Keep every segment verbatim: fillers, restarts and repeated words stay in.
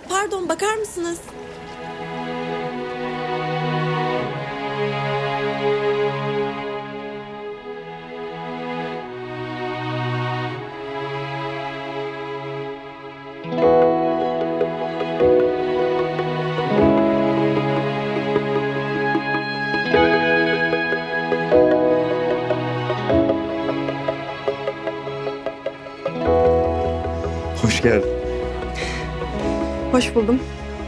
pardon, bakar mısınız? Hoş geldin. Hoş buldum.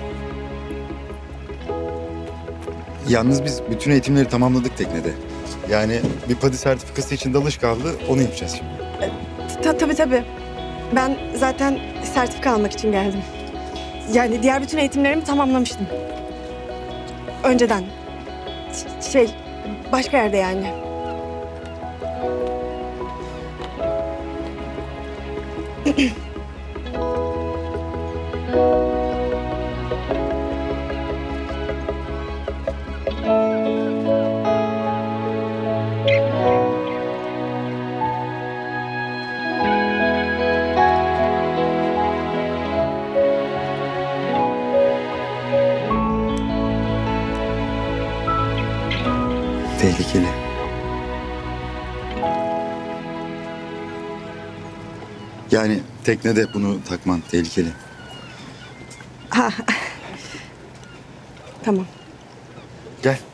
Yalnız biz bütün eğitimleri tamamladık teknede. Yani bir PADI sertifikası için dalış kaldı, onu yapacağız şimdi. Ta tabii tabii. Ben zaten sertifika almak için geldim. Yani diğer bütün eğitimlerimi tamamlamıştım. Önceden. Ş- Şey, başka yerde yani. Tehlikeli. Yani teknede bunu takman tehlikeli. Ha. Tamam. Gel.